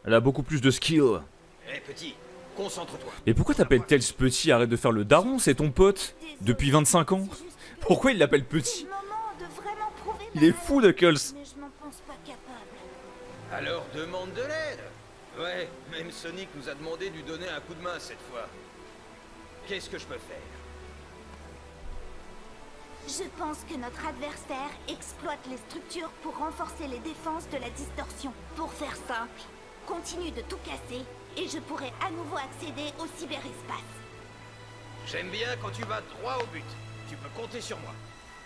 Elle a beaucoup plus de skill. Hé petit, concentre-toi. Et pourquoi t'appelles Tails petit? Arrête de faire le daron, c'est ton pote. Depuis 25 ans. Pourquoi il l'appelle petit? Il est fou, Knuckles. Mais je m'en pense pas capable. Alors demande de l'aide. Ouais, même Sonic nous a demandé de lui donner un coup de main cette fois. Qu'est-ce que je peux faire? Je pense que notre adversaire exploite les structures pour renforcer les défenses de la distorsion. Pour faire simple, continue de tout casser et je pourrai à nouveau accéder au cyberespace. J'aime bien quand tu vas droit au but. Tu peux compter sur moi.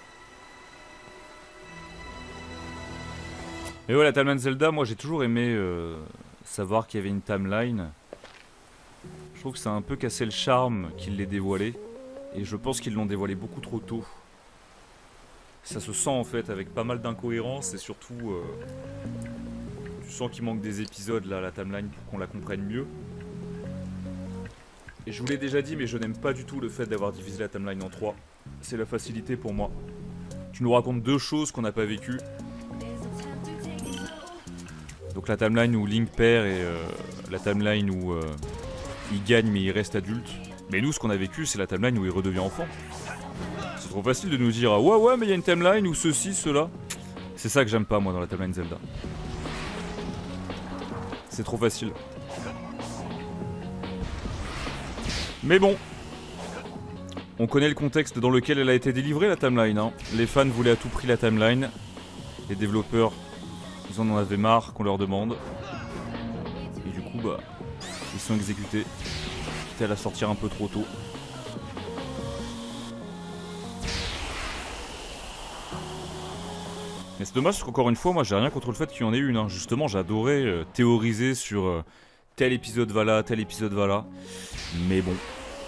Mais ouais, la timeline Zelda, moi j'ai toujours aimé savoir qu'il y avait une timeline. Je trouve que ça a un peu cassé le charme qu'ils l'aient dévoilé. Et je pense qu'ils l'ont dévoilé beaucoup trop tôt. Ça se sent en fait avec pas mal d'incohérences et surtout tu sens qu'il manque des épisodes là, la timeline, pour qu'on la comprenne mieux. Et je vous l'ai déjà dit, mais je n'aime pas du tout le fait d'avoir divisé la timeline en 3. C'est la facilité pour moi. Tu nous racontes deux choses qu'on n'a pas vécues. Donc la timeline où Link perd et la timeline où il gagne mais il reste adulte. Mais nous, ce qu'on a vécu, c'est la timeline où il redevient enfant. C'est trop facile de nous dire ah, ouais mais il y a une timeline ou ceci, cela. C'est ça que j'aime pas moi dans la timeline Zelda. C'est trop facile. Mais bon, on connaît le contexte dans lequel elle a été délivrée la timeline. Hein. Les fans voulaient à tout prix la timeline. Les développeurs, ils en avaient marre qu'on leur demande. Et du coup bah, ils sont exécutés. Quitte à la sortir un peu trop tôt. Mais c'est dommage parce qu'encore une fois, moi j'ai rien contre le fait qu'il y en ait une. Hein. Justement, j'adorais théoriser sur tel épisode va là, tel épisode va là. Mais bon.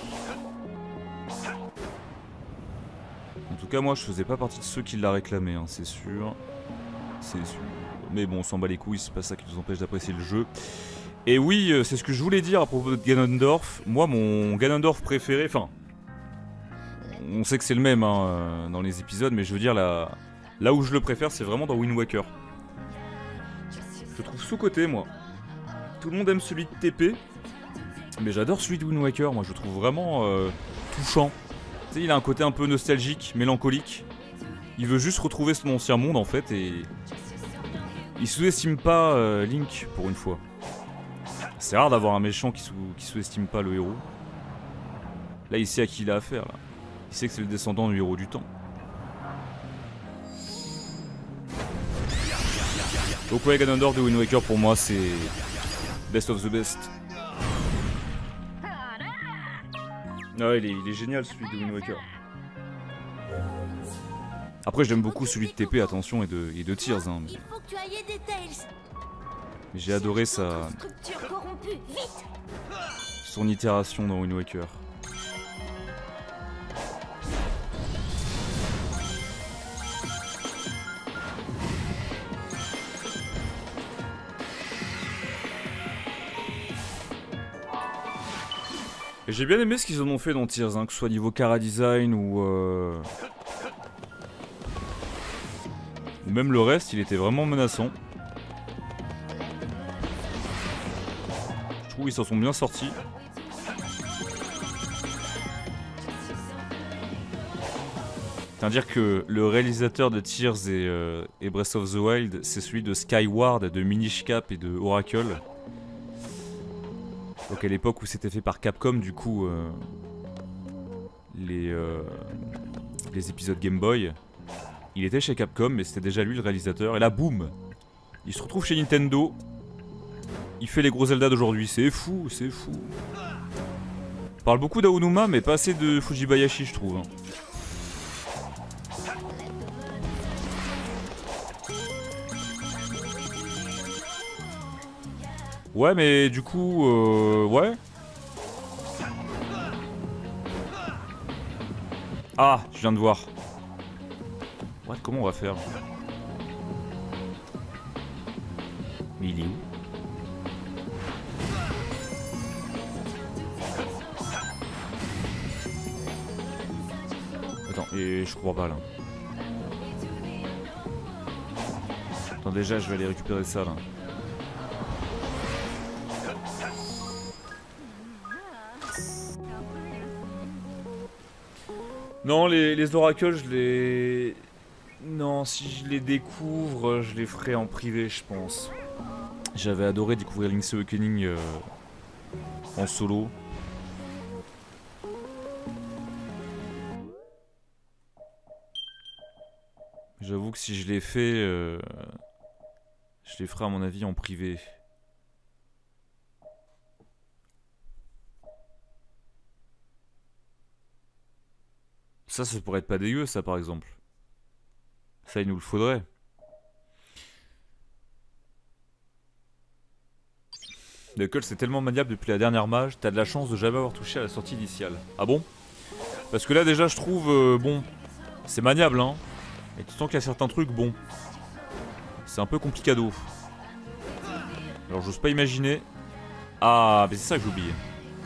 En tout cas, moi je faisais pas partie de ceux qui l'a réclamé, hein, c'est sûr. C'est sûr. Mais bon, on s'en bat les couilles, c'est pas ça qui nous empêche d'apprécier le jeu. Et oui, c'est ce que je voulais dire à propos de Ganondorf. Moi, mon Ganondorf préféré, enfin... On sait que c'est le même hein, dans les épisodes, mais je veux dire, là où je le préfère, c'est vraiment dans Wind Waker. Je le trouve sous-coté, moi. Tout le monde aime celui de TP, mais j'adore celui de Wind Waker, moi je le trouve vraiment touchant. Tu sais, il a un côté un peu nostalgique, mélancolique. Il veut juste retrouver son ancien monde, en fait, et... Il sous-estime pas Link, pour une fois. C'est rare d'avoir un méchant qui sous-estime pas le héros. Là, il sait à qui il a affaire, là. Il sait que c'est le descendant du héros du temps. Donc ouais, Ganondorf de Wind Waker, pour moi, c'est... Best of the best. Ah, il est génial, celui de Wind Waker. Après, j'aime beaucoup celui de TP, attention, et de Tears, hein, mais... Il faut que tu ailles aider Tails. J'ai adoré sa... Structure corrompue, vite. son itération dans Wind Waker. Et j'ai bien aimé ce qu'ils en ont fait dans Tears, hein, que ce soit niveau chara-design ou même le reste, il était vraiment menaçant. Je trouve qu'ils s'en sont bien sortis. C'est-à-dire que le réalisateur de Tears et Breath of the Wild, c'est celui de Skyward, de Minish Cap et de Oracle. Donc à l'époque où c'était fait par Capcom, du coup, les épisodes Game Boy, il était chez Capcom, mais c'était déjà lui le réalisateur. Et là, boum, il se retrouve chez Nintendo. Il fait les gros Zelda d'aujourd'hui. C'est fou, c'est fou. On parle beaucoup d'Aonuma, mais pas assez de Fujibayashi, je trouve. Hein. Ouais, mais du coup, ouais. Ah, je viens de voir. What, comment on va faire? Mais il est où? Attends, et je crois pas là. Attends, déjà, je vais aller récupérer ça là. Non, les oracles, je les... Non, si je les découvre, je les ferai en privé, je pense. J'avais adoré découvrir Link's Awakening en solo. J'avoue que si je les fais, je les ferai à mon avis en privé. Ça pourrait être pas dégueu, ça, par exemple. Ça, il nous le faudrait. Knuckles, c'est tellement maniable depuis la dernière mage, t'as de la chance de jamais avoir touché à la sortie initiale. Ah bon? Parce que là, déjà, je trouve, bon, c'est maniable, hein. Et tu sens qu'il y a certains trucs, bon. C'est un peu complicado. Alors, j'ose pas imaginer. Ah, mais c'est ça que j'ai oublié.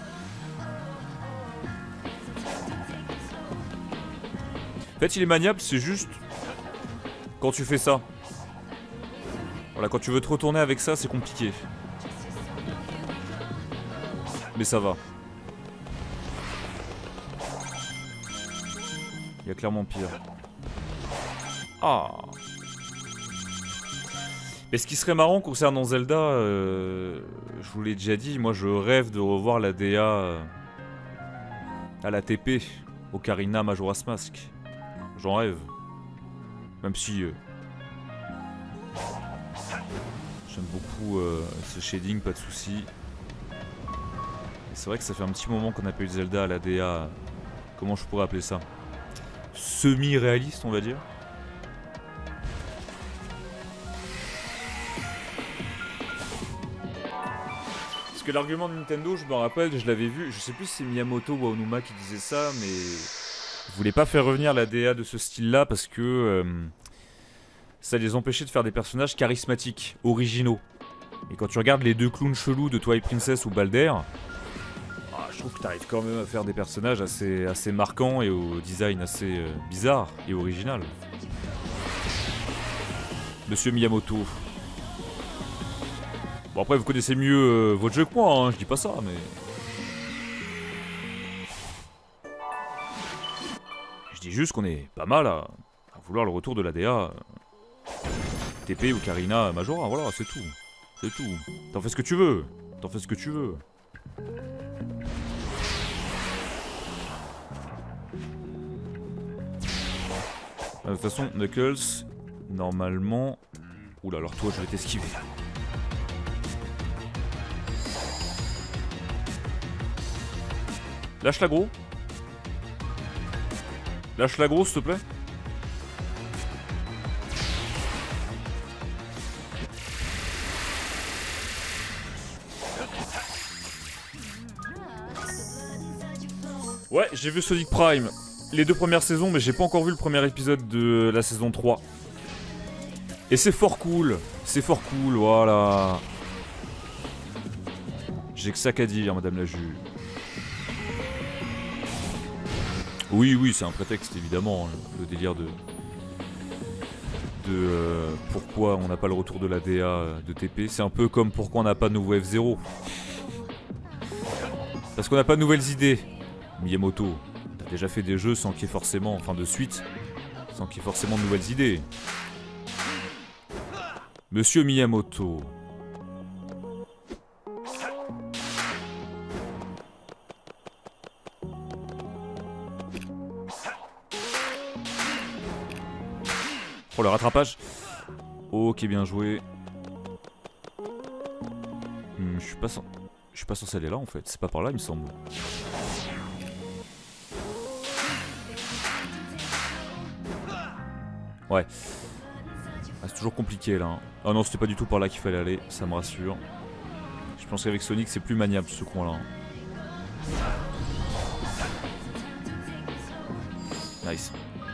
En fait, il est maniable, c'est juste quand tu fais ça. Voilà, quand tu veux te retourner avec ça, c'est compliqué. Mais ça va. Il y a clairement pire. Ah. Mais ce qui serait marrant concernant Zelda, je vous l'ai déjà dit, moi je rêve de revoir la DA à la TP, Ocarina Majora's Mask. J'en rêve. Même si j'aime beaucoup ce shading, pas de soucis. C'est vrai que ça fait un petit moment qu'on n'a pas eu de Zelda à la DA. Comment je pourrais appeler ça? Semi-réaliste, on va dire. Parce que l'argument de Nintendo, je me rappelle, je l'avais vu, je sais plus si c'est Miyamoto ou Aonuma qui disait ça, mais je voulais pas faire revenir la DA de ce style-là parce que ça les empêchait de faire des personnages charismatiques, originaux. Et quand tu regardes les deux clowns chelous de Twilight Princess ou Balder, je trouve que tu arrives quand même à faire des personnages assez marquants et au design assez bizarre et original. Monsieur Miyamoto. Bon après vous connaissez mieux votre jeu que moi, hein, je dis pas ça, mais... Je dis juste qu'on est pas mal à vouloir le retour de la DA. TP ou Ocarina Majora, voilà, c'est tout. C'est tout. T'en fais ce que tu veux. T'en fais ce que tu veux. De toute façon, Knuckles, normalement... Oula, alors toi, je vais t'esquiver. Lâche-la gros. Lâche-la gros, s'il te plaît. Ouais, j'ai vu Sonic Prime. Les 2 premières saisons, mais j'ai pas encore vu le premier épisode de la saison 3. Et c'est fort cool. C'est fort cool, voilà. J'ai que ça qu'à dire, madame la juge. Oui, oui, c'est un prétexte, évidemment, le délire de pourquoi on n'a pas le retour de la DA de TP. C'est un peu comme pourquoi on n'a pas de nouveau F0. Parce qu'on n'a pas de nouvelles idées. Miyamoto, t'as déjà fait des jeux sans qu'il y ait forcément, enfin de suite, sans qu'il y ait forcément de nouvelles idées. Monsieur Miyamoto. Oh, le rattrapage. Ok, bien joué. Je suis pas censé aller là en fait. C'est pas par là, il me semble. Ouais. Ah, c'est toujours compliqué là. Hein. Ah non, c'était pas du tout par là qu'il fallait aller. Ça me rassure. Je pense qu'avec Sonic, c'est plus maniable ce coin-là. Nice.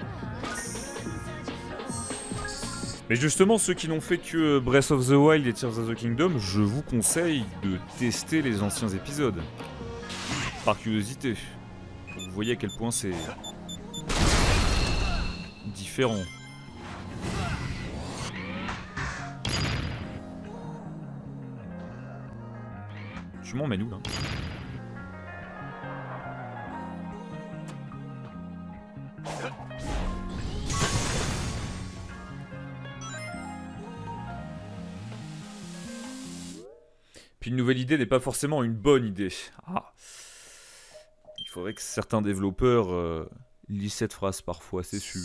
Mais justement, ceux qui n'ont fait que Breath of the Wild et Tears of the Kingdom, je vous conseille de tester les anciens épisodes. Par curiosité. Vous voyez à quel point c'est... différent. Je m'emmène où, là? Puis une nouvelle idée n'est pas forcément une bonne idée. Ah. Il faudrait que certains développeurs lisent cette phrase parfois, c'est sûr.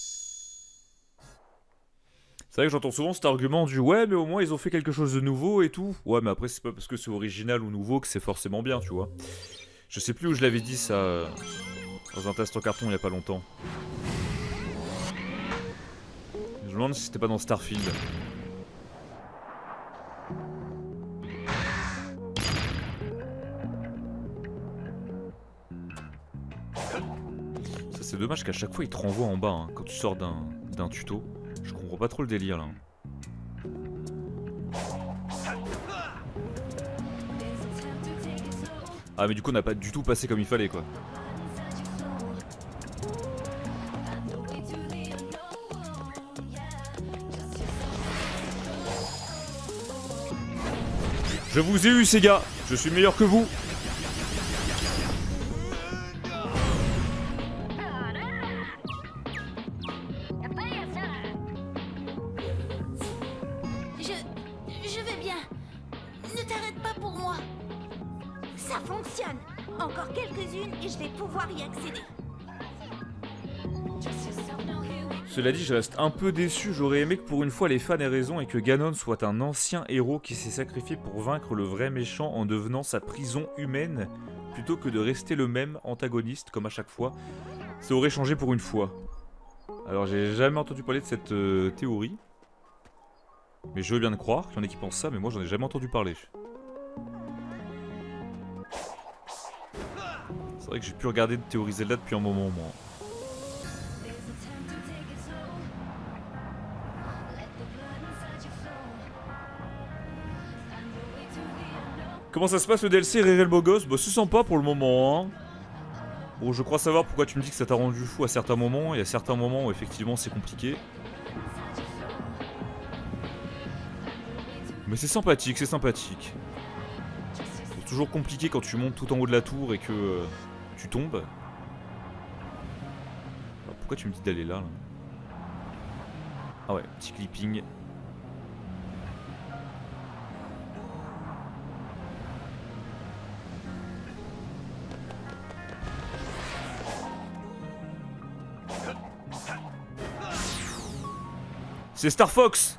C'est vrai que j'entends souvent cet argument du ouais mais au moins ils ont fait quelque chose de nouveau et tout. Ouais mais après c'est pas parce que c'est original ou nouveau que c'est forcément bien, tu vois. Je sais plus où je l'avais dit ça dans un test en carton il y a pas longtemps. Je me demande si c'était pas dans Starfield. Ça c'est dommage qu'à chaque fois il te renvoie en bas hein, quand tu sors d'un tuto. Je comprends pas trop le délire là. Ah mais du coup on n'a pas du tout passé comme il fallait quoi. Je vous ai eu ces gars, je suis meilleur que vous. Je vais bien. Ne t'arrête pas pour moi. Ça fonctionne. Encore quelques-unes et je vais pouvoir y accéder. Cela dit, je reste un peu déçu, j'aurais aimé que pour une fois les fans aient raison et que Ganon soit un ancien héros qui s'est sacrifié pour vaincre le vrai méchant en devenant sa prison humaine, plutôt que de rester le même antagoniste comme à chaque fois. Ça aurait changé pour une fois. Alors j'ai jamais entendu parler de cette théorie. Mais je veux bien le croire qu'il y en a qui pensent ça, mais moi j'en ai jamais entendu parler. C'est vrai que j'ai pu regarder de théorie Zelda depuis un moment moi. Comment ça se passe le DLC Réré le beau gosse? Bah c'est sympa pour le moment hein. Bon je crois savoir pourquoi tu me dis que ça t'a rendu fou à certains moments. Il y a certains moments où effectivement c'est compliqué. Mais c'est sympathique, c'est sympathique. C'est toujours compliqué quand tu montes tout en haut de la tour et que tu tombes. Alors, pourquoi tu me dis d'aller là? Ah ouais, petit clipping. C'est Star Fox!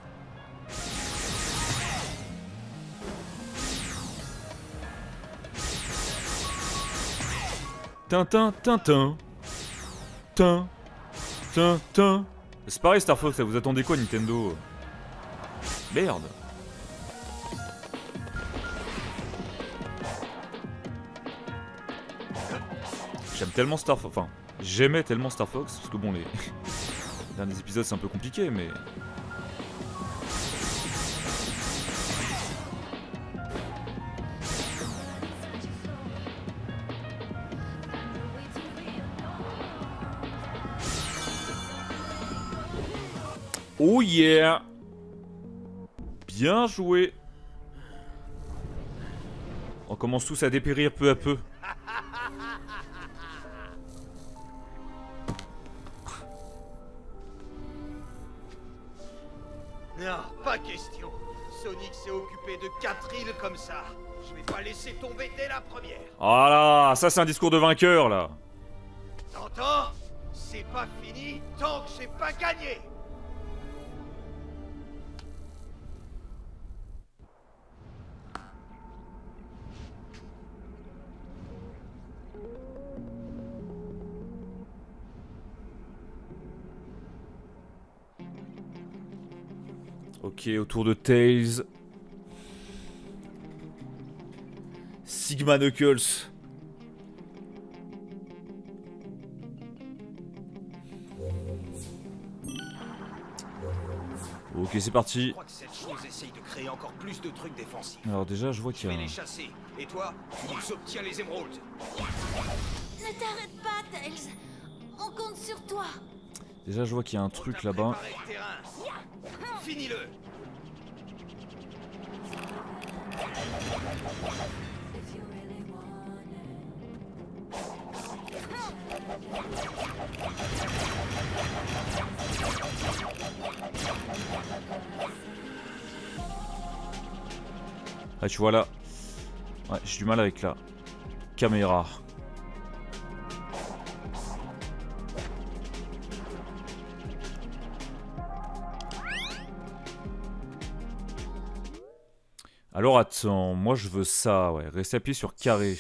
Tintin, Tintin. Tintin. C'est pareil Star Fox, vous attendez quoi Nintendo? Merde. J'aime tellement Star Fox, enfin, j'aimais tellement Star Fox, parce que bon, les derniers épisodes c'est un peu compliqué, mais... Oh yeah! Bien joué! On commence tous à dépérir peu à peu. Non, pas question. Sonic s'est occupé de 4 îles comme ça. Je vais pas laisser tomber dès la première. Ah là, ça c'est un discours de vainqueur là. T'entends? C'est pas fini tant que j'ai pas gagné. Ok, autour de Tails. Sigma Knuckles. Ok, c'est parti. Je crois que cette chose essaye de créer encore plus de trucs défensifs. Alors déjà, je vois Je qu'il y vais a les chasser. Et toi, tu obtiens les émeraudes. Ne t'arrête pas, Tails. On compte sur toi. Déjà, je vois qu'il y a un truc là-bas. Finis-le. Ah, tu vois là. Ouais, j'ai du mal avec la caméra. Alors attends, moi je veux ça, ouais. Rester appuyé sur carré.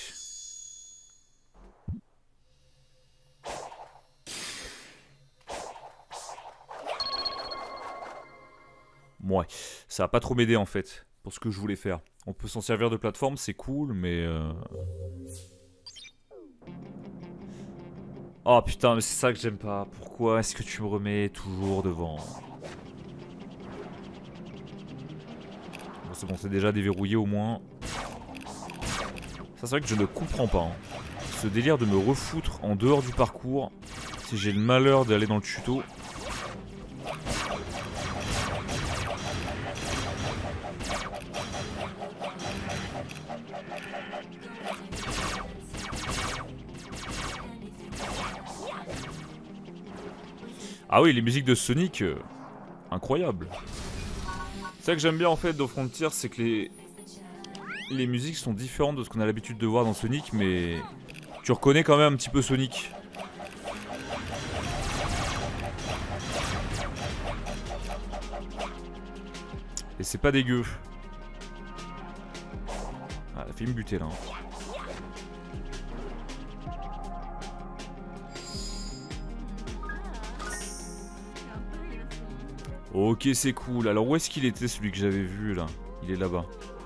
Ouais, ça va pas trop m'aider en fait, pour ce que je voulais faire. On peut s'en servir de plateforme, c'est cool, mais... Oh putain, mais c'est ça que j'aime pas. Pourquoi est-ce que tu me remets toujours devant? Bon, c'est bon, c'est déjà déverrouillé au moins. Ça, c'est vrai que je ne comprends pas. Hein. Ce délire de me refoutre en dehors du parcours, si j'ai le malheur d'aller dans le tuto. Ah oui, les musiques de Sonic, incroyable. C'est ça que j'aime bien en fait dans Frontier, c'est que les musiques sont différentes de ce qu'on a l'habitude de voir dans Sonic, mais tu reconnais quand même un petit peu Sonic. Et c'est pas dégueu. Ah, elle a failli me buter là. Ok, c'est cool. Alors où est-ce qu'il était celui que j'avais vu là? Il est là-bas.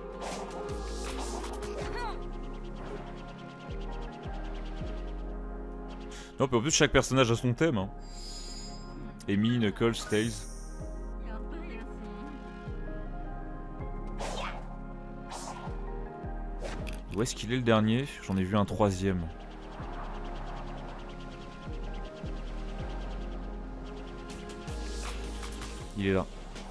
Non, puis en plus chaque personnage a son thème. Hein. Amy, Knuckles, Tails. Où est-ce qu'il est le dernier? J'en ai vu un troisième. Il est là.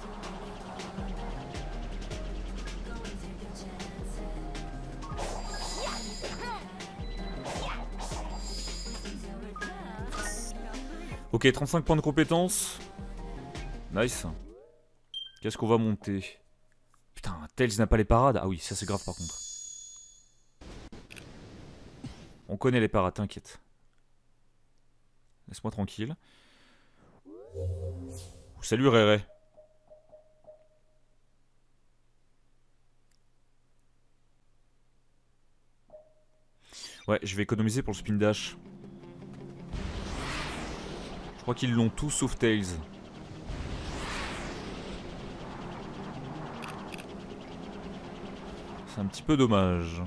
Ok, 35 points de compétence. Nice. Qu'est-ce qu'on va monter? Putain, Tails n'a pas les parades. Ah oui, ça c'est grave par contre. On connaît les parades, t'inquiète. Laisse-moi tranquille. Salut Réré. Ouais, je vais économiser pour le spin dash. Je crois qu'ils l'ont tous sauf Tails. C'est un petit peu dommage.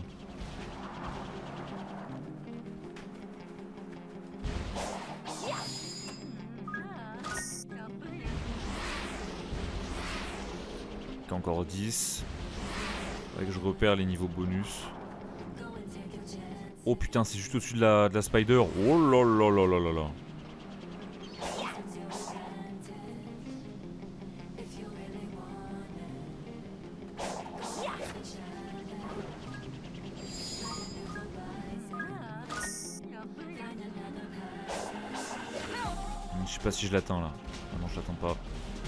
Encore 10. Faudrait que je repère les niveaux bonus. Oh putain, c'est juste au-dessus de la spider. Oh là là là là là là. Je sais pas si je l'atteins là. Ah non, je l'atteins pas.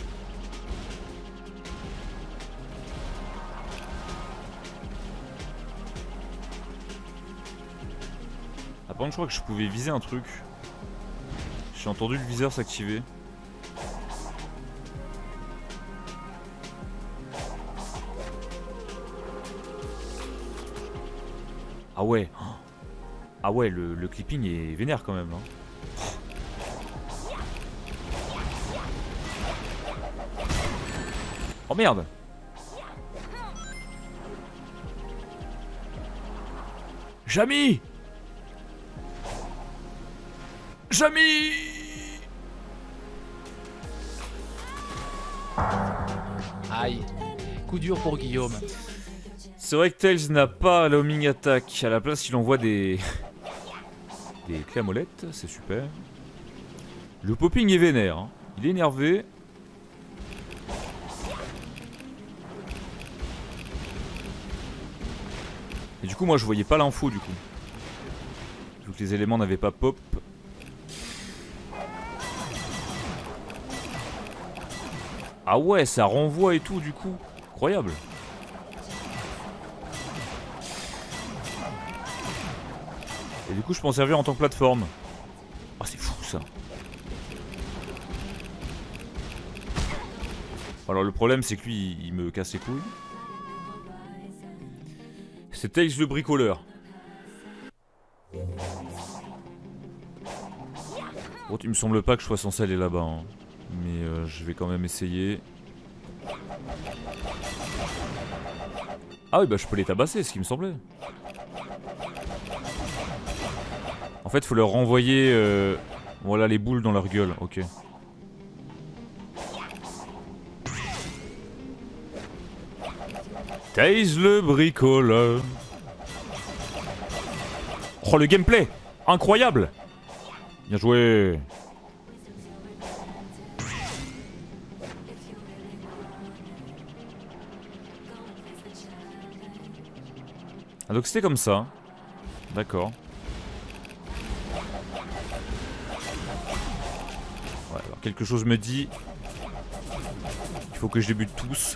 Par contre, je crois que je pouvais viser un truc. J'ai entendu le viseur s'activer. Ah ouais. Ah ouais, le clipping est vénère quand même. Hein. Oh merde. Jamy. Jamy. Aïe, coup dur pour Guillaume. C'est vrai que Tails n'a pas la homing attack. À la place, il envoie des clés à molette, c'est super. Le popping est vénère. Hein. Il est énervé. Et du coup, moi, je voyais pas l'info du coup. Vu que les éléments n'avaient pas pop. Ah ouais, ça renvoie et tout du coup. Incroyable. Et du coup je peux en servir en tant que plateforme. Ah c'est fou ça. Alors le problème c'est que lui il me casse les couilles. C'est Tails le bricoleur. Bon, il me semble pas que je sois censé aller là-bas, hein. Mais je vais quand même essayer. Ah oui bah je peux les tabasser, ce qui me semblait. En fait faut leur renvoyer voilà les boules dans leur gueule, ok. Tails le bricoleur. Oh le gameplay, incroyable. Bien joué. Ah donc c'était comme ça. D'accord. Ouais, alors quelque chose me dit il faut que je les bute tous.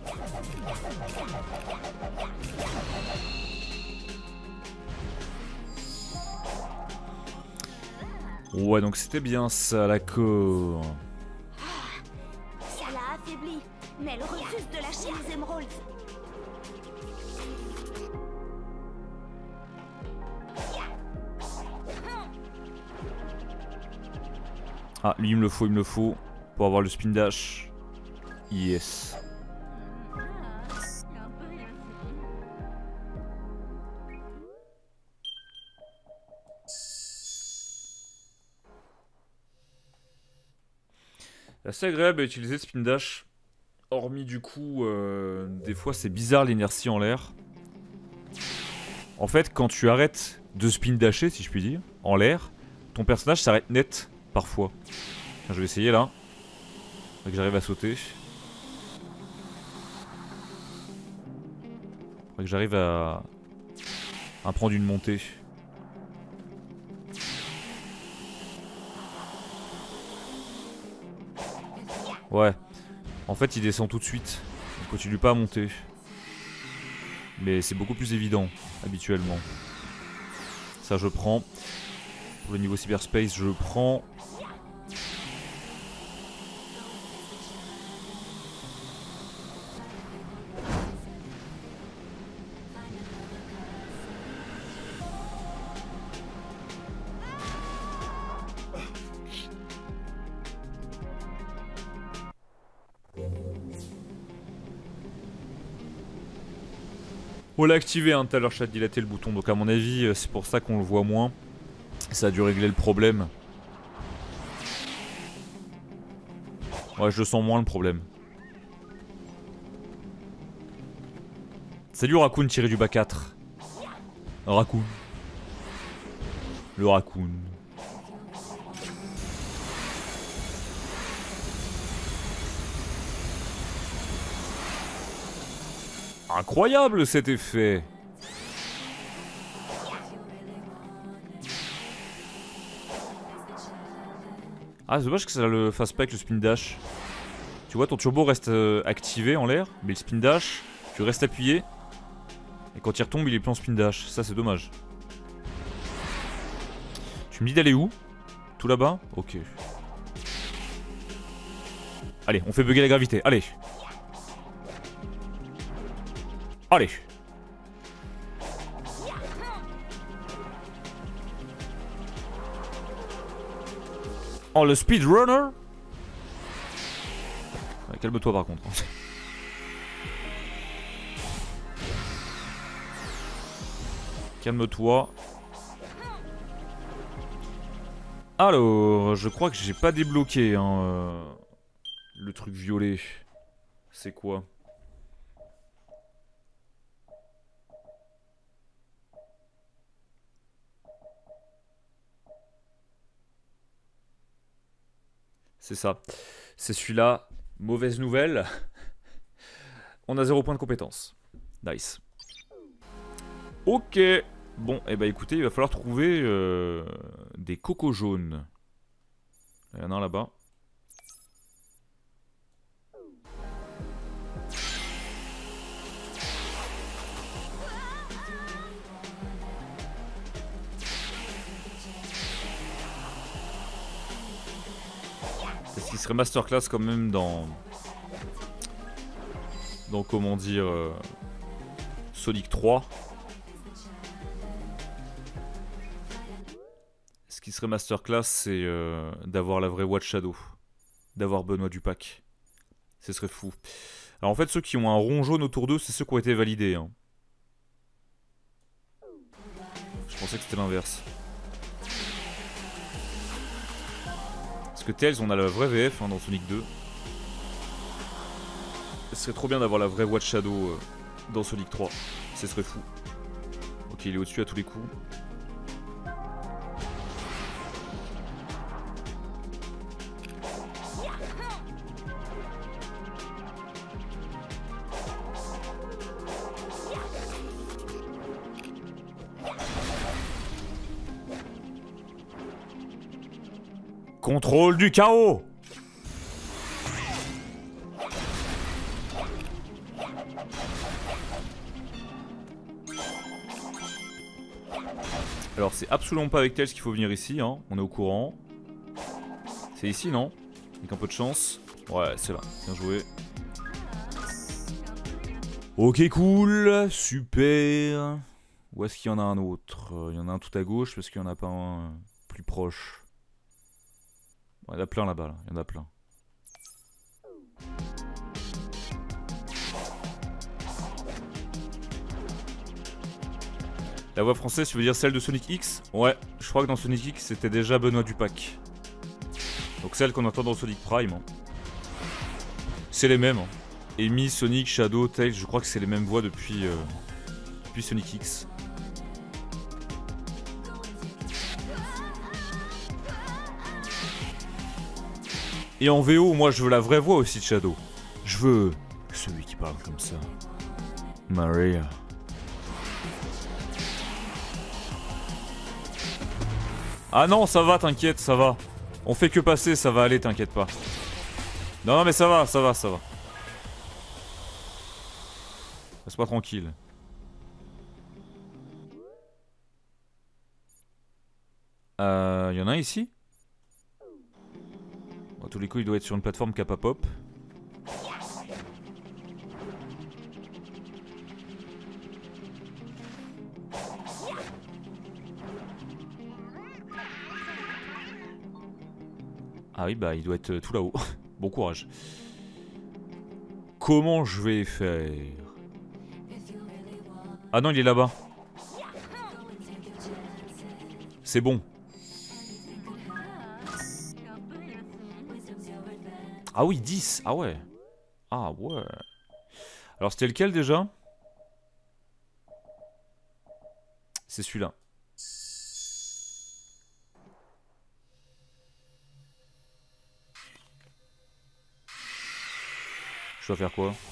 Ouais donc c'était bien ça, d'accord. Ça l'a affaibli, mais elle refuse de lâcher les émeraudes. Ah, lui il me le faut pour avoir le spin dash. Yes. C'est assez agréable à utiliser spin dash. Hormis du coup, des fois c'est bizarre l'inertie en l'air. En fait, quand tu arrêtes de spin dasher, si je puis dire, en l'air, ton personnage s'arrête net. Parfois. Tiens, je vais essayer là. Faudrait que j'arrive à sauter. Faudrait que j'arrive à prendre une montée. Ouais. En fait, il descend tout de suite. Il continue pas à monter. Mais c'est beaucoup plus évident, habituellement. Ça, je prends. Pour le niveau cyberspace, je prends. On l'a activé tout à l'heure, chat dilaté le bouton, donc à mon avis c'est pour ça qu'on le voit moins. Ça a dû régler le problème. Ouais, je sens moins le problème. Salut Raccoon tiré du bas 4. Raccoon. Le Raccoon. Incroyable cet effet. Ah c'est dommage que ça le fasse pas avec le spin dash. Tu vois ton turbo reste activé en l'air, mais le spin dash, tu restes appuyé. Et quand il retombe il est plus en spin dash, ça c'est dommage. Tu me dis d'aller où? Tout là-bas? Ok. Allez, on fait bugger la gravité, allez. Allez. Oh le speedrunner. Ouais, calme-toi par contre. Calme-toi. Alors, je crois que j'ai pas débloqué hein, le truc violet. C'est quoi? C'est ça. C'est celui-là. Mauvaise nouvelle. On a 0 point de compétence. Nice. Ok. Bon, et bah écoutez, il va falloir trouver des cocos jaunes. Il y en a un là-bas. Qu'est-ce qui serait masterclass quand même dans comment dire Sonic 3. Ce qui serait masterclass, c'est d'avoir la vraie Watch Shadow, d'avoir Benoît Dupac. Ce serait fou. Alors en fait, ceux qui ont un rond jaune autour d'eux, c'est ceux qui ont été validés. Hein. Je pensais que c'était l'inverse. Parce que Tails, on a la vraie VF hein, dans Sonic 2. Ce serait trop bien d'avoir la vraie Watch Shadow dans Sonic 3. Ce serait fou. Ok, il est au-dessus à tous les coups. Contrôle du chaos! Alors c'est absolument pas avec Tails qu'il faut venir ici, hein. On est au courant. C'est ici, non? Avec un peu de chance. Ouais, c'est là. Bien joué. Ok, cool. Super. Où est-ce qu'il y en a un autre? Il y en a un tout à gauche parce qu'il n'y en a pas un plus proche. Il y en a plein là-bas, là. Il y en a plein. La voix française, tu veux dire celle de Sonic X? Ouais, je crois que dans Sonic X, c'était déjà Benoît Dupac. Donc celle qu'on entend dans Sonic Prime. Hein. C'est les mêmes. Hein. Amy, Sonic, Shadow, Tails, je crois que c'est les mêmes voix depuis Sonic X. Et en VO, moi je veux la vraie voix aussi de Shadow. Je veux celui qui parle comme ça. Maria. Ah non, ça va, t'inquiète, ça va. On fait que passer, ça va aller, t'inquiète pas. Non, non, mais ça va, ça va, ça va. Reste-moi tranquille. Y en a un ici? À tous les coups, il doit être sur une plateforme Kappa Pop. Ah oui, bah il doit être tout là-haut. Bon courage. Comment je vais faire? Ah non, il est là-bas. C'est bon. Ah oui, 10. Ah ouais. Ah ouais. Alors c'était lequel déjà? C'est celui-là. Je dois faire quoi?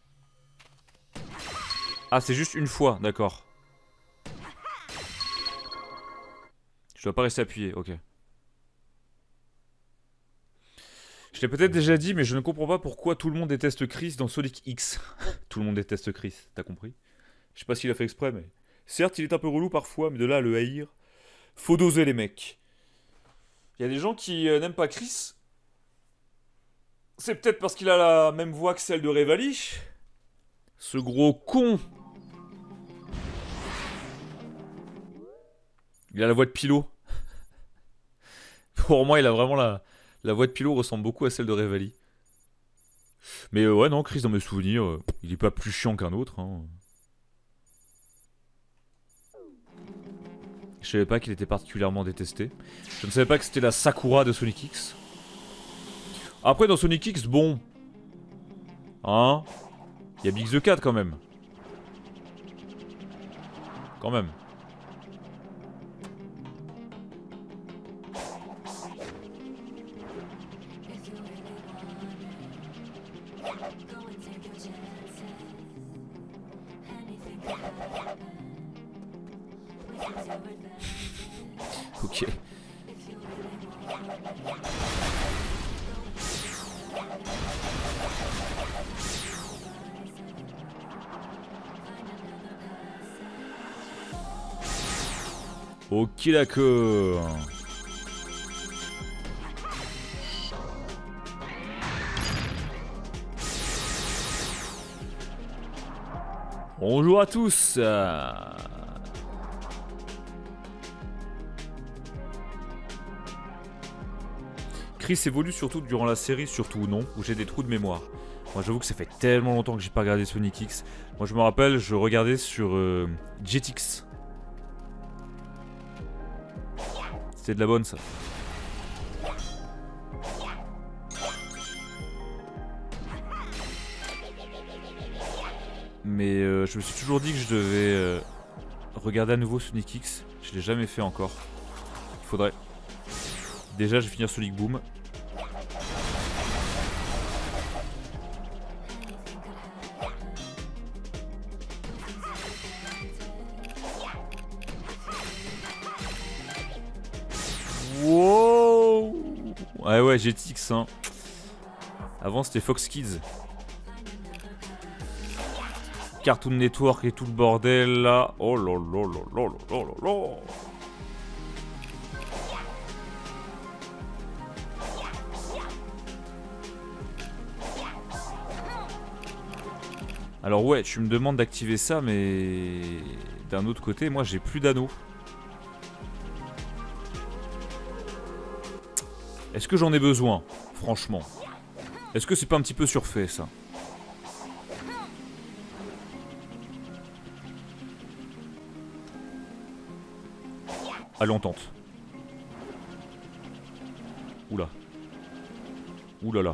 Ah, c'est juste une fois, d'accord. Je dois pas rester appuyé, ok. Je l'ai peut-être déjà dit, mais je ne comprends pas pourquoi tout le monde déteste Chris dans Sonic X. Tout le monde déteste Chris, t'as compris? Je sais pas s'il a fait exprès, mais... Certes, il est un peu relou parfois, mais de là à le haïr... Faut doser les mecs. Il y a des gens qui n'aiment pas Chris. C'est peut-être parce qu'il a la même voix que celle de Revali. Ce gros con. Il a la voix de Pilot. Pour moi, il a vraiment la voix de Pilot ressemble beaucoup à celle de Revali. Mais ouais, non, Chris, dans mes souvenirs, il est pas plus chiant qu'un autre. Hein. Je savais pas qu'il était particulièrement détesté. Je ne savais pas que c'était la Sakura de Sonic X. Après, dans Sonic X, bon... Hein? Il y a Big the Cat quand même. Quand même. Ok. Ok, d'accord. Bonjour à tous. Chris évolue surtout durant la série, surtout non, où j'ai des trous de mémoire. Moi j'avoue que ça fait tellement longtemps que j'ai pas regardé Sonic X. Moi je me rappelle, je regardais sur Jetix. C'était de la bonne ça. Mais je me suis toujours dit que je devais regarder à nouveau Sonic X. Je l'ai jamais fait encore. Il faudrait. Déjà je vais finir Sonic Boom. Wow. Ouais Jetix hein. Avant c'était Fox Kids. Cartoon Network et tout le bordel là. Oh là là là là là là là. Alors ouais, tu me demandes d'activer ça, mais d'un autre côté, moi j'ai plus d'anneaux. Est-ce que j'en ai besoin, franchement? Est-ce que c'est pas un petit peu surfait ça? Allez, on tente. Oula. Oulala.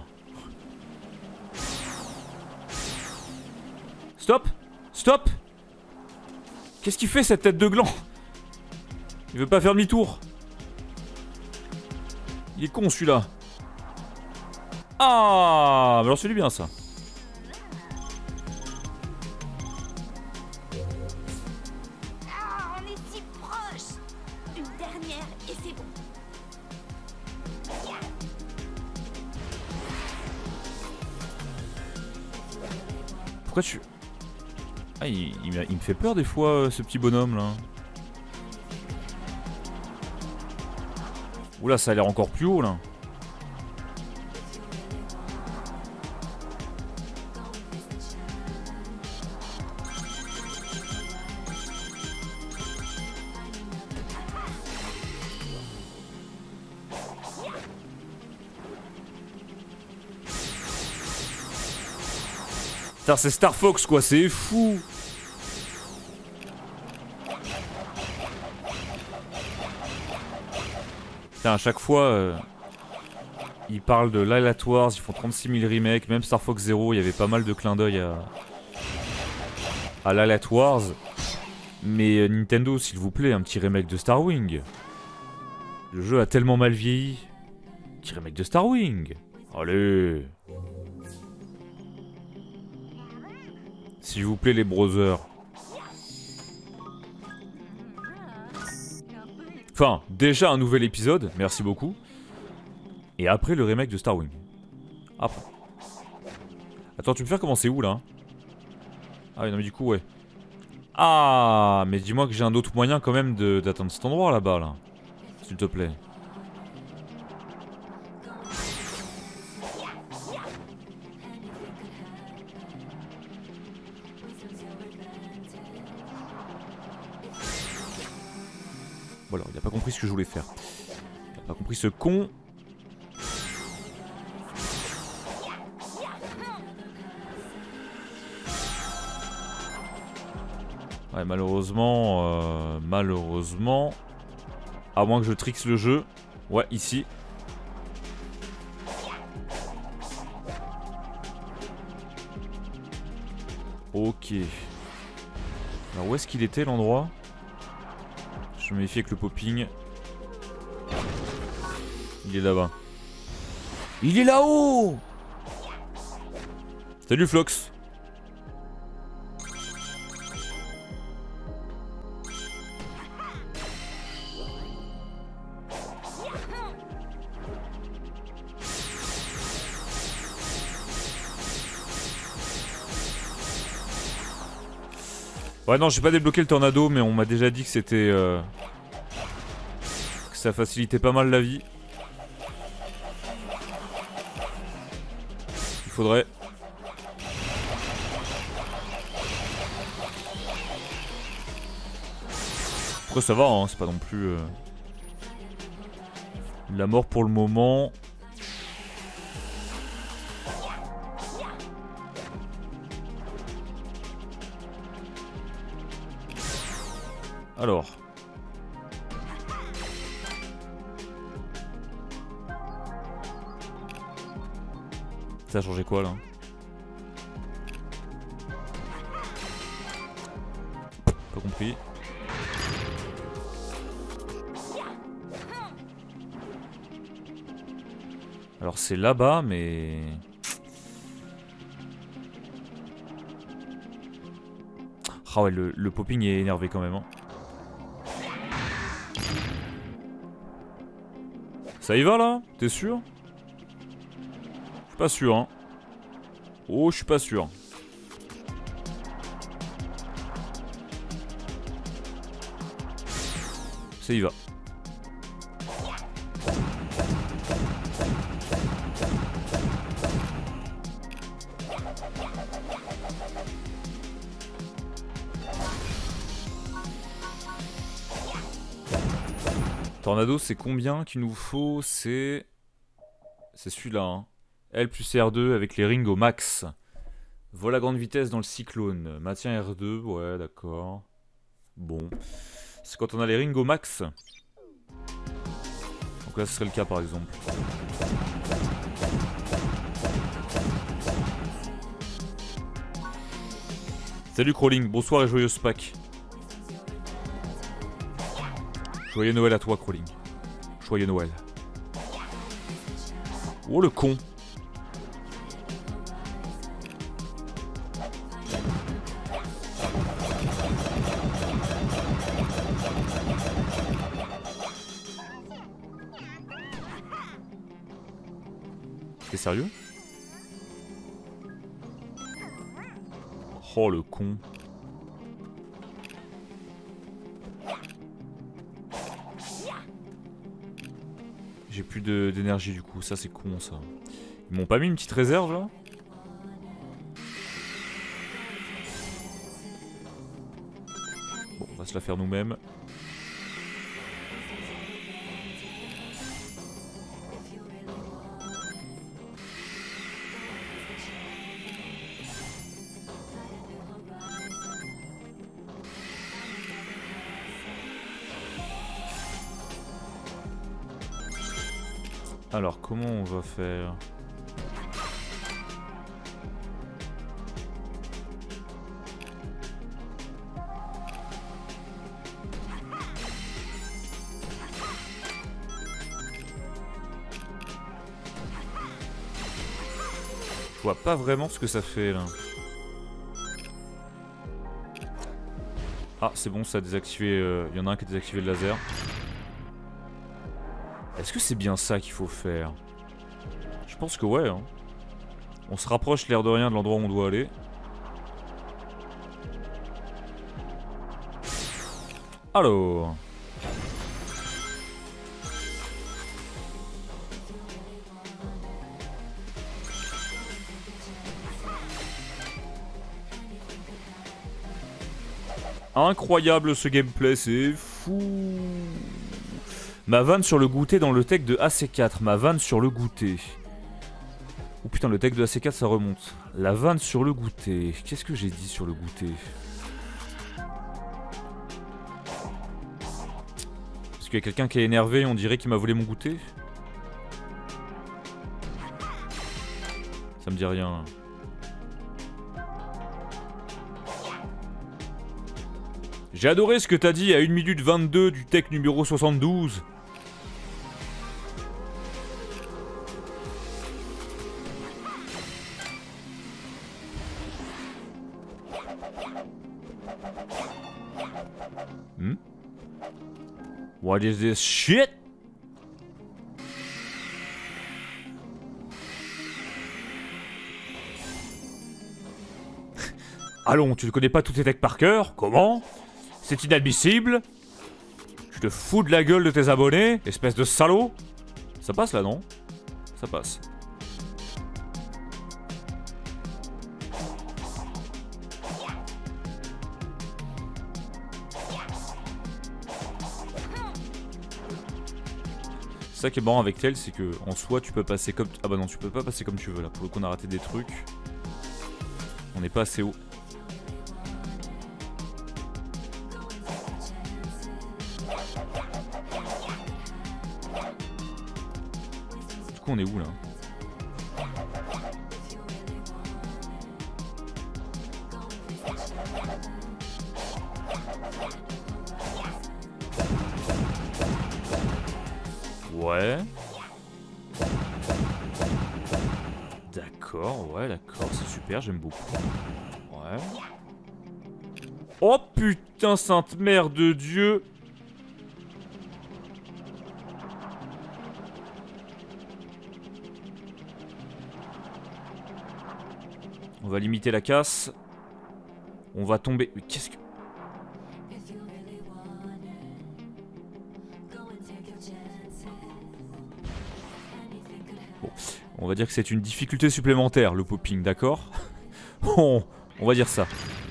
Stop! Stop! Qu'est-ce qu'il fait cette tête de gland? Il veut pas faire demi-tour. Il est con celui-là. Ah! Alors c'est du bien ça. Ah, on est si proche. Une dernière et c'est bon. Pourquoi tu... Ah, il me fait peur des fois, ce petit bonhomme là. Oula, ça a l'air encore plus haut là. Putain, c'est Star Fox quoi, c'est fou. Putain, à chaque fois, ils parlent de Lylat Wars, ils font 36 000 remakes, même Star Fox Zero, il y avait pas mal de clins d'œil à Lylat Wars. Mais Nintendo, s'il vous plaît, un petit remake de Star Wing. Le jeu a tellement mal vieilli. Un petit remake de Star Wing. Allez. S'il vous plaît les brothers. Enfin, déjà un nouvel épisode, merci beaucoup. Et après le remake de Star Wing. Après. Attends, tu me fais commencer où là? Ah oui, non mais du coup ouais. Ah, mais dis-moi que j'ai un autre moyen quand même d'atteindre cet endroit là-bas là. S'il te plaît. Voilà, il a pas compris ce que je voulais faire. Il a pas compris ce con. Ouais, malheureusement, malheureusement, à moins que je trixe le jeu. Ouais, ici. Ok. Alors où est-ce qu'il était l'endroit? Je me méfie avec le popping. Il est là-bas. Il est là-haut! Salut Flox. Ouais non, j'ai pas débloqué le tornado, mais on m'a déjà dit que c'était... que ça facilitait pas mal la vie. Il faudrait... Après ça va, hein, c'est pas non plus... La mort pour le moment. Alors. Ça a changé quoi là? Pas compris. Alors c'est là-bas, mais... Ah ouais, le popping est énervé quand même. Hein. Ça y va là? T'es sûr? Je suis pas sûr, hein. Oh, je suis pas sûr. Ça y va. Tornado, c'est combien qu'il nous faut? C'est celui-là. Hein. L plus R2 avec les rings au max. Vol à grande vitesse dans le cyclone. Maintien R2, ouais, d'accord. Bon. C'est quand on a les rings au max. Donc là, ce serait le cas par exemple. Salut Crawling, bonsoir et joyeuse Pâques. Joyeux Noël à toi, Crawling. Joyeux Noël. Oh, le con. T'es sérieux? Oh, le con. J'ai plus d'énergie du coup, ça c'est con ça. Ils m'ont pas mis une petite réserve là? Bon, on va se la faire nous-mêmes. Alors, comment on va faire? Je vois pas vraiment ce que ça fait là. Ah, c'est bon, ça a désactivé. Il y en a un qui a désactivé le laser. Est-ce que c'est bien ça qu'il faut faire? Je pense que ouais. Hein. On se rapproche l'air de rien de l'endroit où on doit aller. Alors. Incroyable ce gameplay, c'est fou. Ma vanne sur le goûter dans le tech de AC4. Ma vanne sur le goûter. Oh putain, le tech de AC4 ça remonte. La vanne sur le goûter. Qu'est-ce que j'ai dit sur le goûter? Parce qu'il y a quelqu'un qui est énervé, on dirait qu'il m'a volé mon goûter. Ça me dit rien. J'ai adoré ce que t'as dit à 1 minute 22 du tech numéro 72. What is this shit? Allons, tu ne connais pas tous tes techs par cœur? Comment? C'est inadmissible? Tu te fous de la gueule de tes abonnés, espèce de salaud? Ça passe là, non? Ça passe. ça qui est marrant avec Tails, c'est que en soi tu peux passer comme... Ah bah non, tu peux pas passer comme tu veux là. Pour le coup on a raté des trucs. On n'est pas assez haut. Du coup on est où là? Ouais. D'accord, ouais, d'accord, c'est super, j'aime beaucoup. Ouais. Oh putain, sainte mère de Dieu! On va limiter la casse. On va tomber... Mais qu'est-ce que... Bon, on va dire que c'est une difficulté supplémentaire, le popping, d'accord? on va dire ça.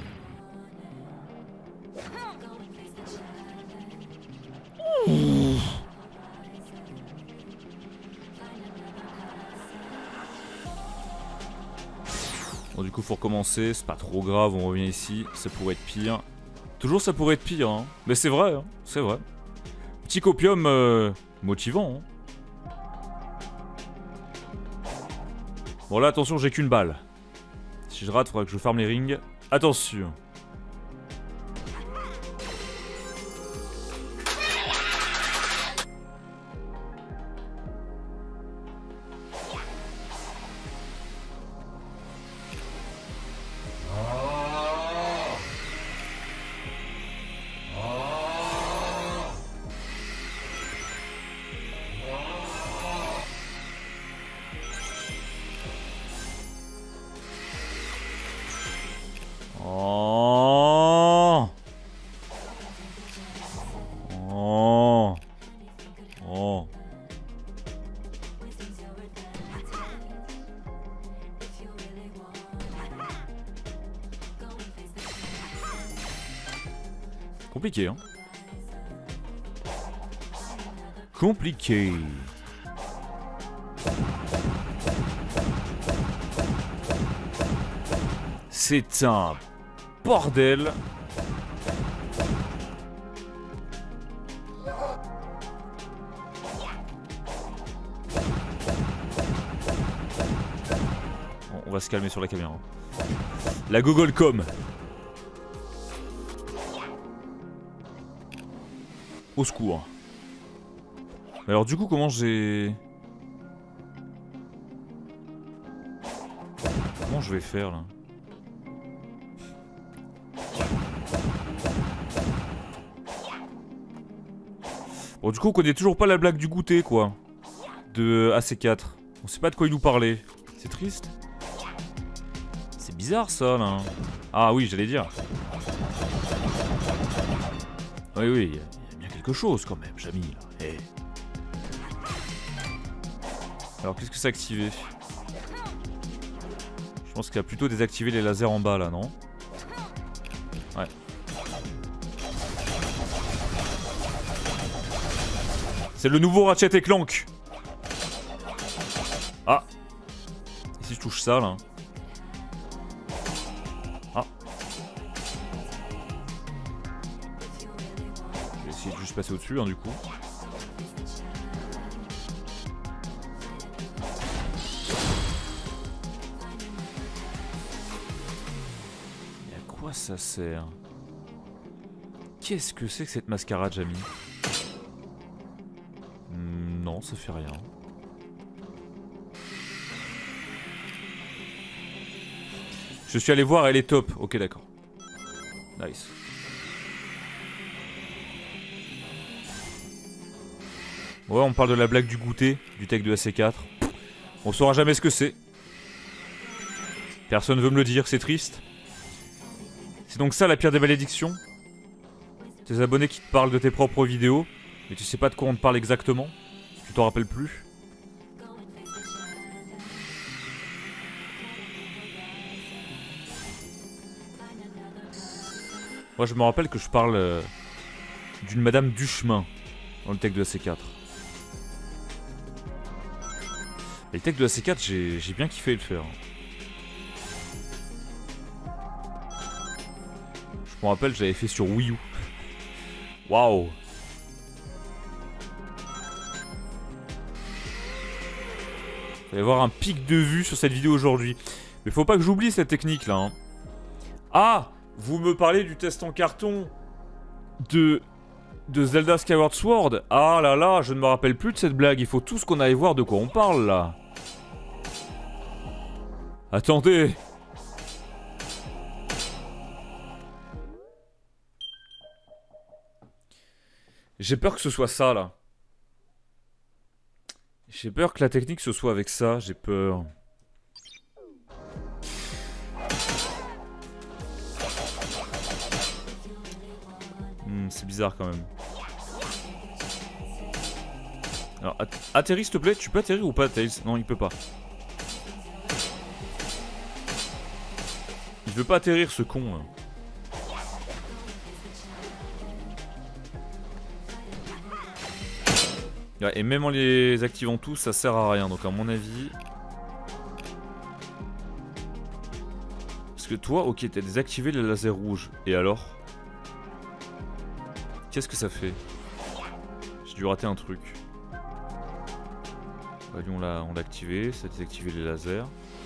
Bon, du coup, faut recommencer. C'est pas trop grave, on revient ici. Ça pourrait être pire. Toujours, ça pourrait être pire, hein. Mais c'est vrai, hein. C'est vrai. Petit copium motivant, hein. Bon, là, attention, j'ai qu'une balle. Si je rate, faudra que je farme les rings. Attention. Oh. Oh. Oh. Compliqué, hein. Compliqué. C'est un bordel. Bon, on va se calmer sur la caméra. La Gogolcom. Au secours. Mais alors du coup comment j'ai... Comment je vais faire là? Bon du coup on connaît toujours pas la blague du goûter quoi. De AC4. On sait pas de quoi il nous parlait. C'est triste. C'est bizarre ça là. Ah oui j'allais dire. Oui oui, il y a bien quelque chose quand même, Jamil. Hey. Alors qu'est-ce que ça a activé? Je pense qu'il a plutôt désactivé les lasers en bas là, non? Ouais. C'est le nouveau Ratchet et Clank. Ah. Et si je touche ça là? Ah. Je vais essayer de juste passer au-dessus hein, du coup. Mais à quoi ça sert? Qu'est-ce que c'est que cette mascarade, Jamie? Non, ça fait rien. Je suis allé voir, elle est top. Ok, d'accord. Nice. Ouais, on parle de la blague du goûter, du tech de AC4. On saura jamais ce que c'est. Personne veut me le dire, c'est triste. C'est donc ça la pire des malédictions? Tes abonnés qui te parlent de tes propres vidéos, mais tu sais pas de quoi on te parle exactement? Tu t'en rappelles plus? Moi je me rappelle que je parle d'une Madame Duchemin dans le tech de AC4. Les techs de la C4, j'ai bien kiffé le faire. Je me rappelle, j'avais fait sur Wii U. Waouh. Il va y avoir un pic de vue sur cette vidéo aujourd'hui. Mais faut pas que j'oublie cette technique là. Hein. Ah, vous me parlez du test en carton de Zelda Skyward Sword. Ah là là, je ne me rappelle plus de cette blague. Il faut tous qu'on aille voir de quoi on parle là. Attendez. J'ai peur que ce soit ça là. J'ai peur que la technique ce soit avec ça, j'ai peur. C'est bizarre quand même. Alors, atterris s'il te plaît, tu peux atterrir ou pas Tails? Non, il peut pas. Il veut pas atterrir ce con là. Ouais, et même en les activant tous, ça sert à rien. Donc à mon avis... Parce que toi, ok, t'as désactivé les lasers rouges. Et alors? Qu'est-ce que ça fait? J'ai dû rater un truc. Bah, lui, on l'a activé, ça a désactivé les lasers.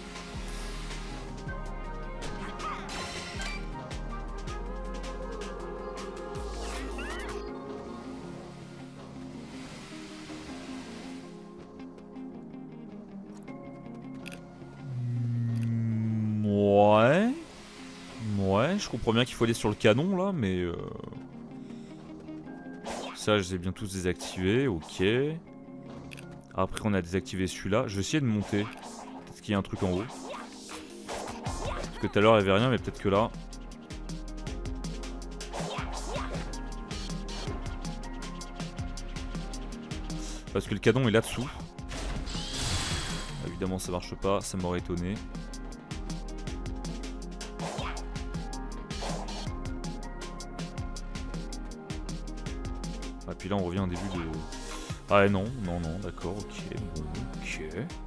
Ouais, je comprends bien qu'il faut aller sur le canon là, mais... Ça, je les ai bien tous désactivés, ok. Après, on a désactivé celui-là. Je vais essayer de monter. Peut-être qu'il y a un truc en haut. Parce que tout à l'heure, il n'y avait rien, mais peut-être que là... Parce que le canon est là-dessous. Évidemment, ça marche pas, ça m'aurait étonné. Ah, puis là, on revient au début de... Ah non, non, non, d'accord, ok, bon, ok.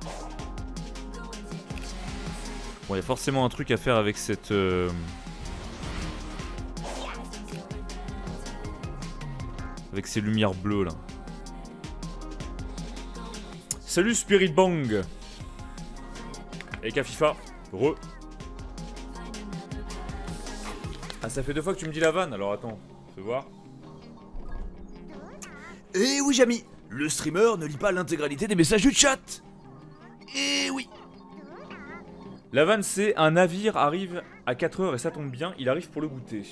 Bon, il y a forcément un truc à faire avec cette... Avec ces lumières bleues, là. Salut Spirit Bang. Et Kafifa, re. Ah, ça fait 2 fois que tu me dis la vanne, alors attends, fais voir. Eh oui, Jamy, le streamer ne lit pas l'intégralité des messages du chat. Eh oui. La vanne, c'est un navire arrive à 4 h et ça tombe bien, il arrive pour le goûter.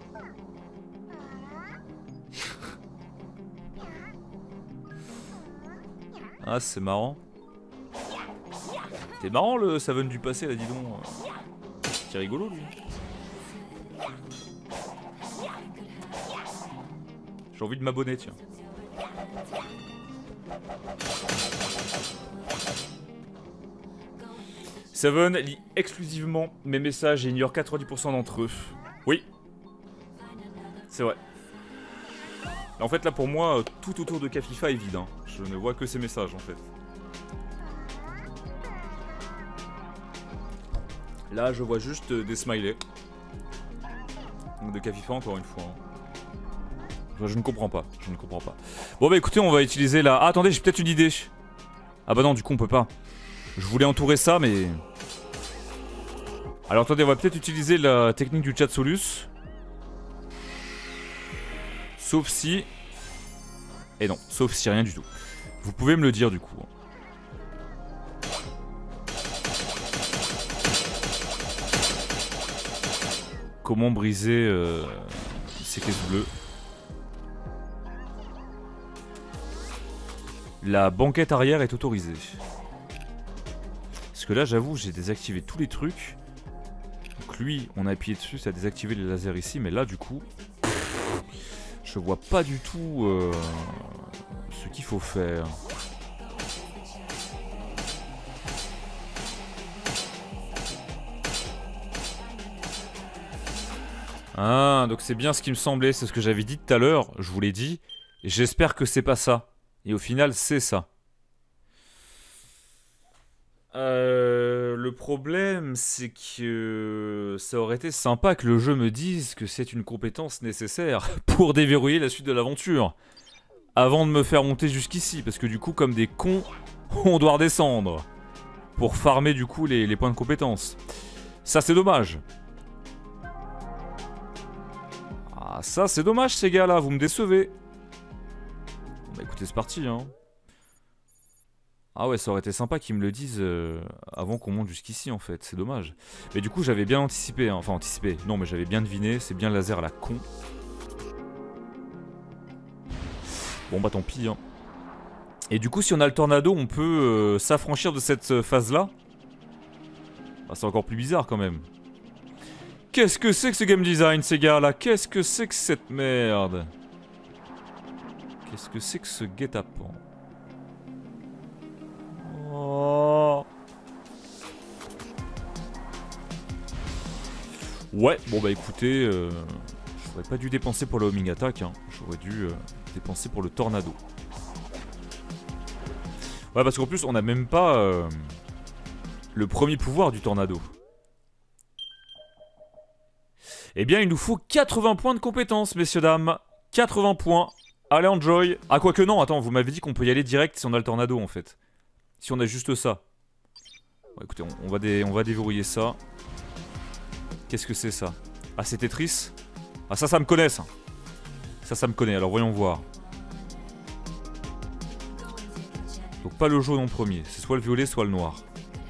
Ah, c'est marrant. T'es marrant le Savon du passé là, dis donc. C'est rigolo lui. J'ai envie de m'abonner, tiens. Savon lit exclusivement mes messages et ignore 90% d'entre eux. Oui. C'est vrai. En fait là pour moi, tout autour de Kafifa est vide. Hein. Je ne vois que ses messages en fait. Là je vois juste des smileys. Donc de Kafifa encore une fois. Hein. Je ne comprends pas, je ne comprends pas. Bon bah écoutez, on va utiliser la... Ah attendez, j'ai peut-être une idée. Ah bah non, du coup on peut pas. Je voulais entourer ça mais... Alors attendez, on va peut-être utiliser la technique du chat Solus. Sauf si... Et non, sauf si rien du tout. Vous pouvez me le dire du coup. Comment briser ces caisses bleues? La banquette arrière est autorisée. Parce que là, j'avoue, j'ai désactivé tous les trucs. Donc lui, on a appuyé dessus, ça a désactivé les lasers ici. Mais là, du coup, je vois pas du tout ce qu'il faut faire. Ah, donc c'est bien ce qui me semblait, c'est ce que j'avais dit tout à l'heure, je vous l'ai dit. Et j'espère que c'est pas ça. Et au final, c'est ça. Le problème, c'est que ça aurait été sympa que le jeu me dise que c'est une compétence nécessaire pour déverrouiller la suite de l'aventure. Avant de me faire monter jusqu'ici, parce que du coup, comme des cons, on doit redescendre. Pour farmer du coup les points de compétence. Ça, c'est dommage. Ah, ça, c'est dommage, ces gars-là, vous me décevez. Bon, bah écoutez, c'est parti, hein. Ah ouais, ça aurait été sympa qu'ils me le disent avant qu'on monte jusqu'ici en fait, c'est dommage. Mais du coup j'avais bien anticipé, hein. Enfin anticipé, non mais j'avais bien deviné, c'est bien le laser à la con. Bon bah tant pis hein. Et du coup si on a le tornado on peut s'affranchir de cette phase là. Ah, c'est encore plus bizarre quand même. Qu'est-ce que c'est que ce game design ces gars là? Qu'est-ce que c'est que cette merde? Qu'est-ce que c'est que ce guet-apens? Oh. Ouais, bon bah écoutez, j'aurais pas dû dépenser pour le homing attack, hein. J'aurais dû dépenser pour le tornado. Ouais, parce qu'en plus on a même pas le premier pouvoir du tornado. Eh bien il nous faut 80 points de compétence, messieurs dames. 80 points. Allez, enjoy. Ah quoique non, attends, vous m'avez dit qu'on peut y aller direct si on a le tornado en fait. Si on a juste ça. Bon, écoutez, on va déverrouiller ça. Qu'est-ce que c'est ça? Ah, c'est Tetris? Ah, ça me connaît, ça. Ça me connaît. Alors, voyons voir. Donc, pas le jaune en premier. C'est soit le violet, soit le noir.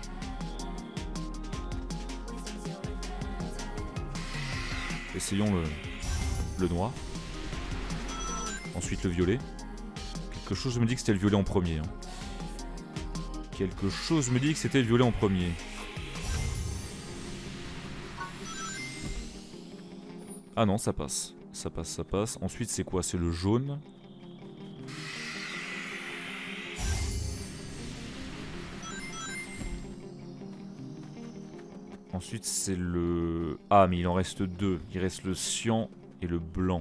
Essayons le noir. Ensuite, le violet. Quelque chose me dit que c'était le violet en premier, hein. Quelque chose me dit que c'était le violet en premier. Ah non, ça passe. Ça passe, ça passe. Ensuite, c'est quoi? C'est le jaune. Ensuite, c'est le... Ah, mais il en reste deux. Il reste le cyan et le blanc.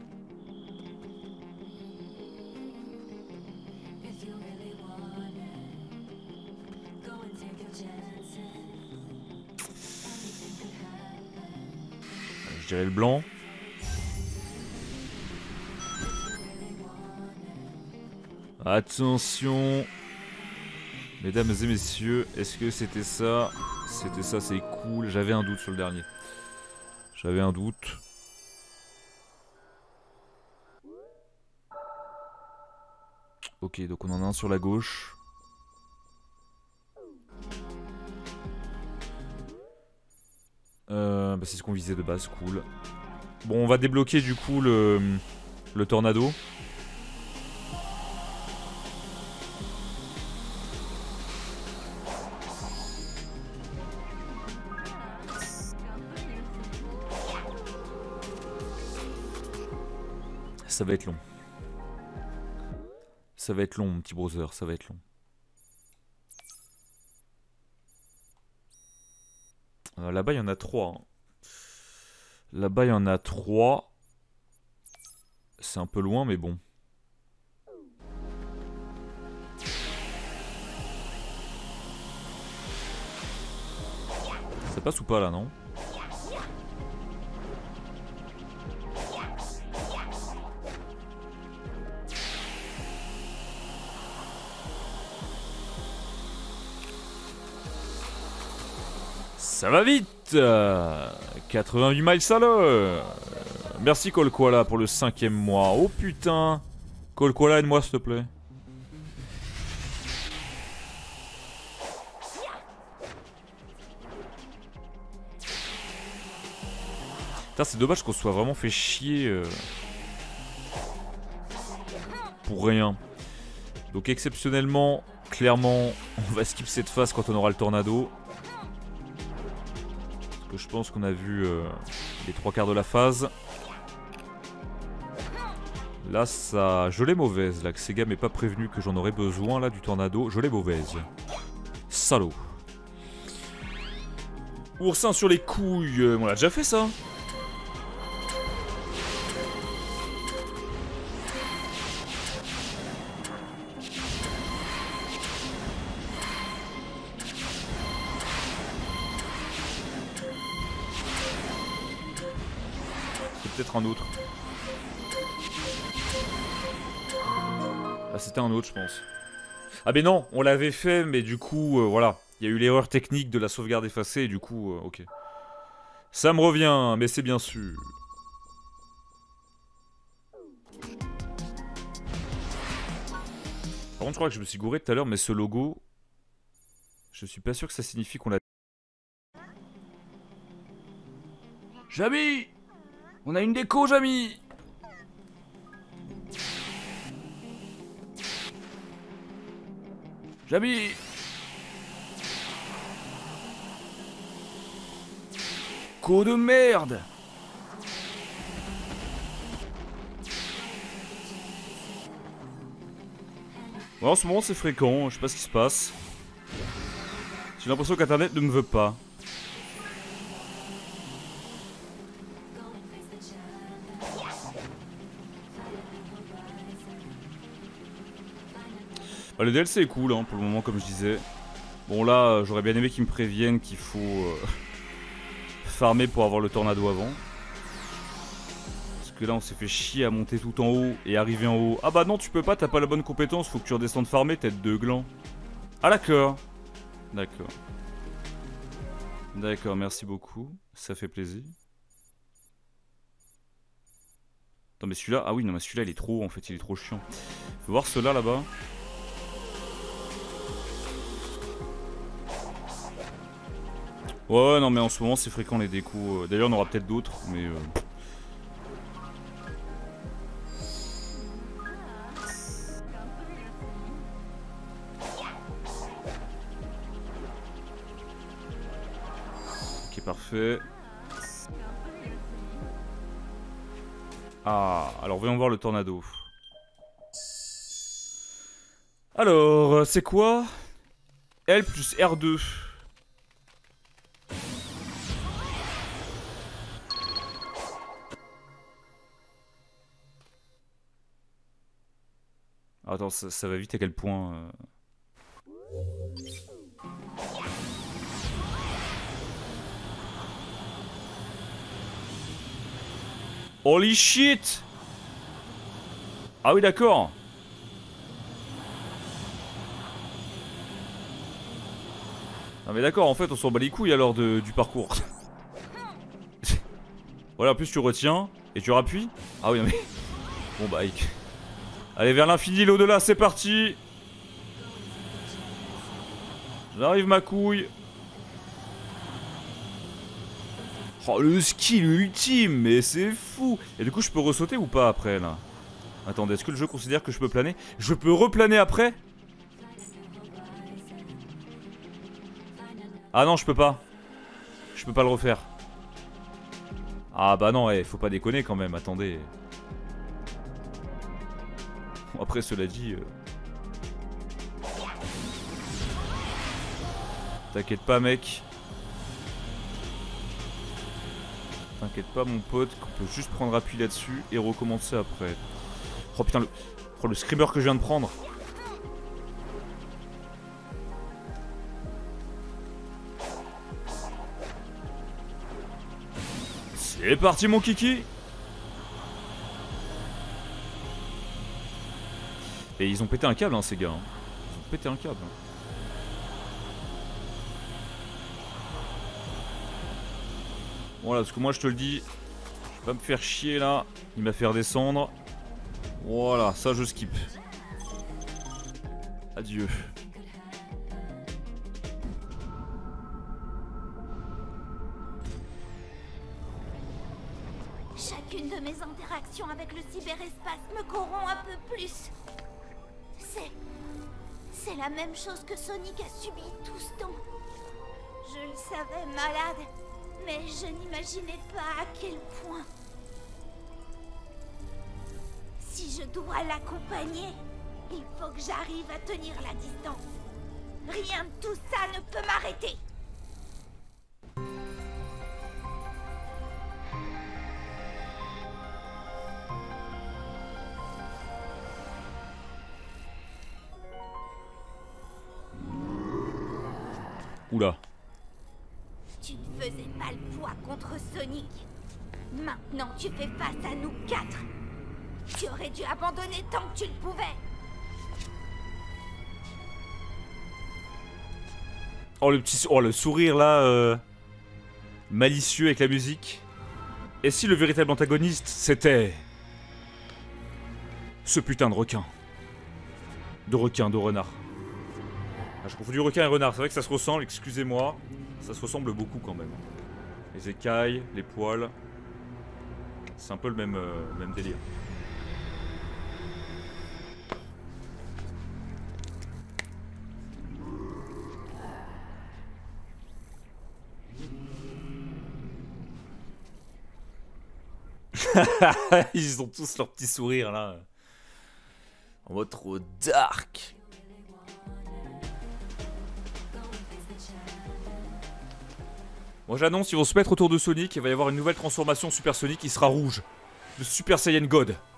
Je dirais le blanc. Attention. Mesdames et messieurs, est-ce que c'était ça? C'était ça, c'est cool. J'avais un doute sur le dernier. J'avais un doute. Ok, donc on en a un sur la gauche. Bah c'est ce qu'on visait de base, cool. Bon, on va débloquer du coup le tornado. Ça va être long. Ça va être long, mon petit browser, ça va être long. Là-bas, il y en a 3. Hein. Là-bas, il y en a 3. C'est un peu loin, mais bon. Ça passe ou pas, là, non? Ça va vite 88 miles à l'heure. Merci Colquala pour le 5e mois. Oh putain. Colquala, aide-moi s'il te plaît. Putain, c'est dommage qu'on se soit vraiment fait chier pour rien. Donc exceptionnellement, clairement, on va skip cette phase quand on aura le tornado. Je pense qu'on a vu les 3/4 de la phase. Là, ça... Je l'ai mauvaise, là, que Sega m'ait pas prévenu que j'en aurais besoin, là, du tornado. Je l'ai mauvaise. Salaud. Oursin sur les couilles. On a déjà fait ça. peut-être un autre. Ah, c'était un autre, je pense. Ah, mais non, on l'avait fait, mais du coup, voilà. Il y a eu l'erreur technique de la sauvegarde effacée, et du coup, ok. Ça me revient, mais c'est bien sûr. Par contre, je crois que je me suis gouré tout à l'heure, mais ce logo... Je suis pas sûr que ça signifie qu'on l'a... Jamy! On a une déco, Jamy! Jamy! Co de merde! Ouais, en ce moment, c'est fréquent, je sais pas ce qui se passe. J'ai l'impression qu'Internet ne me veut pas. Bah, le DLC est cool, hein, pour le moment, comme je disais. Bon, là, j'aurais bien aimé qu'ils me préviennent qu'il faut farmer pour avoir le tornado avant. Parce que là, on s'est fait chier à monter tout en haut et arriver en haut. Ah bah non, tu peux pas, t'as pas la bonne compétence, faut que tu redescendes farmer, tête de gland. Ah d'accord. D'accord. D'accord, merci beaucoup. Ça fait plaisir. Attends, mais celui-là... Ah oui, non, mais celui-là, il est trop... En fait, il est trop chiant. Faut voir ceux-là, là-bas. Ouais, non, mais en ce moment, c'est fréquent, les décos. D'ailleurs, on aura peut-être d'autres, mais... Parfait. Ah, alors voyons voir le tornado. Alors, c'est quoi? L plus R2. Attends, ça va vite à quel point... Holy shit! Ah oui, d'accord. Non mais d'accord, en fait, on s'en bat les couilles alors du parcours. Voilà, en plus tu retiens et tu rappuies. Ah oui, non mais... Bon bah... Allez, vers l'infini, l'au-delà, c'est parti. J'arrive, ma couille. Oh, le skill ultime, mais c'est fou. Et du coup, je peux ressauter ou pas après, là? Attendez, est-ce que le jeu considère que je peux planer? Je peux replaner après? Ah non, je peux pas. Je peux pas le refaire. Ah bah non, faut pas déconner quand même, attendez. Bon, après, cela dit... T'inquiète pas, mec. T'inquiète pas mon pote, qu'on peut juste prendre appui là-dessus et recommencer après. Oh putain, le screamer que je viens de prendre. C'est parti mon kiki. Et ils ont pété un câble, hein, ces gars. Hein. Ils ont pété un câble. Hein. Voilà, parce que moi je te le dis, je vais pas me faire chier là, il m'a fait redescendre. Voilà, ça je skip. Adieu. Chacune de mes interactions avec le cyberespace me corrompt un peu plus. C'est la même chose que Sonic a subi tout ce temps. Je le savais malade. Mais je n'imaginais pas à quel point. Si je dois l'accompagner, il faut que j'arrive à tenir la distance. Rien de tout ça ne peut m'arrêter. Oula. Tu ne faisais pas le poids contre Sonic. Maintenant, tu fais face à nous 4. Tu aurais dû abandonner tant que tu le pouvais. Oh le sourire là, malicieux avec la musique. Et si le véritable antagoniste c'était ce putain de requin, de renard. Ah, je confonds du requin et renard. C'est vrai que ça se ressemble. Excusez-moi, ça se ressemble beaucoup quand même. Les écailles, les poils, c'est un peu le même délire. Ils ont tous leur petit sourire là. En mode trop dark. Moi j'annonce, ils vont se mettre autour de Sonic et il va y avoir une nouvelle transformation Super Sonic qui sera rouge. Le Super Saiyan God.